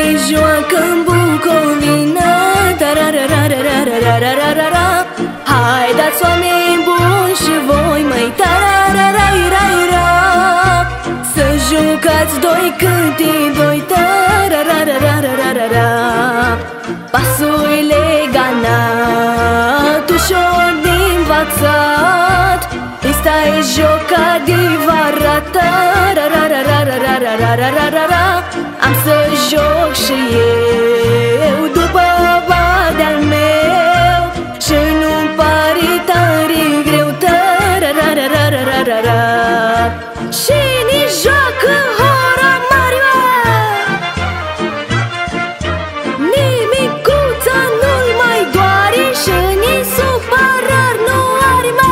joacă în Bucovina. Tararararararararara. Hai dați oameni buni și voi, măi, tarararairaira. Să jucați doi câtii doi, tararararararara. Pasul leganat, ușor de învățat, ăsta e joc adevărat. Tarararararararara. Am să joc și eu după de-al meu și nu-mi pare tare greu. Tararararararara. Și nici joacă hora mare, nimicuța nu-l mai doare și nici supărări nu are, mă.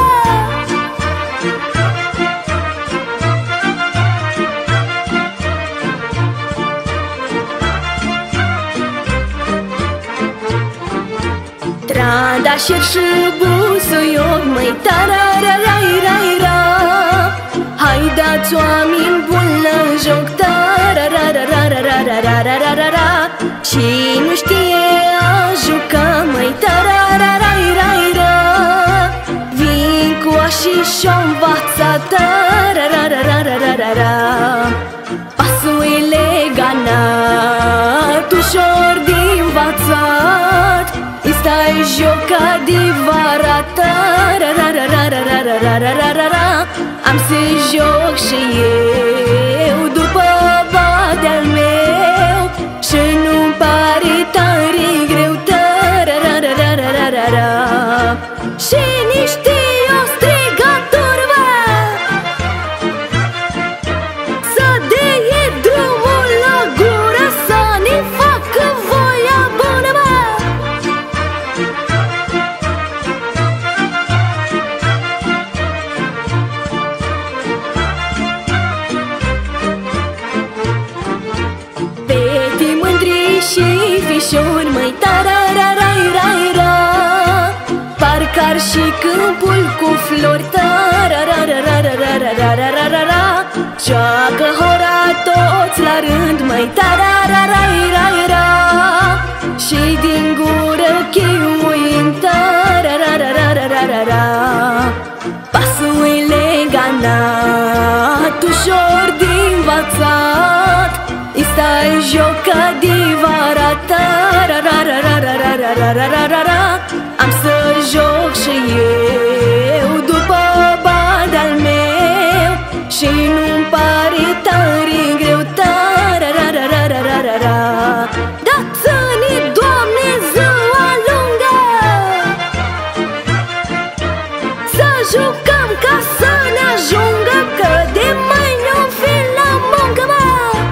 Trandafir și busuioc, măi, tarararairaira. Hai dați oameni buni la joc, tararararararararara. Cine știe a juca, măi, tarararairaira. Vin cu și și-o învața, tararararararara. Pasul leganat, ușor de învățat, ăsta e joc adevărat. Tarararararararara. Am să joc și eu după de-al meu și nu-mi pare tare greu. Tararararararara. Și nici știu strigatori, mă, să deie drumul la gură, să ne facă voia bună, mă. Fete mândri și fișori, măi, tarararairaira. Parcă-ar și câmpul cu flori, tararararararararara. Joacă hora toți la rând, măi, tarararairaira. Și din gură cheiuind, tararararararara. Pasul leganat, ușor de învățat, ăsta e joc adevărat. Tarararararararara. Am să joc și eu după de-al meu și nu-mi pare tare greu. Tararararararara. Dați-ne, Doamne, ziua lungă, să jucăm ca să ne ajungă, că de mâine o fi la muncă, mă.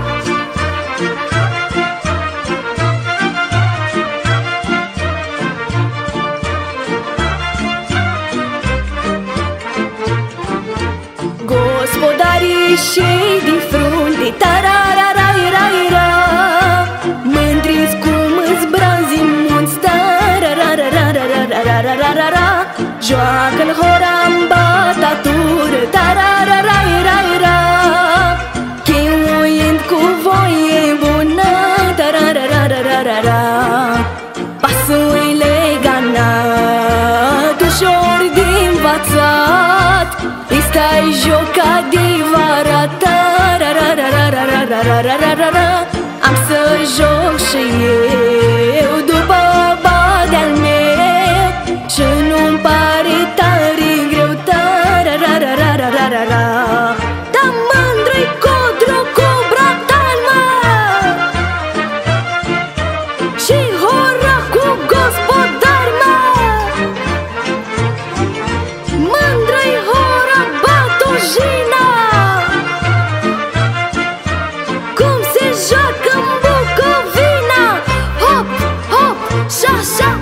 Gospodarii și de frunte, tarararairaira. Mândriți cum îți brazi munți, tarararararararara. Joacă-n hora în batatură, tarararairaira. Cheiuind cu voie bună, tararararararara. Pasul leganat, ușor de învățat, ăsta e joc adevărat. Tarararararararara. Am să joc și eu după de-al meu și nu-mi pare tare greu. Tararararararara. Da mândră-i codru cu bratan, mă, și hora cu gospodar, mă. Mândră-i hora Batojina, cum se joacă în Bucovina. Hop, hop, șa, șa.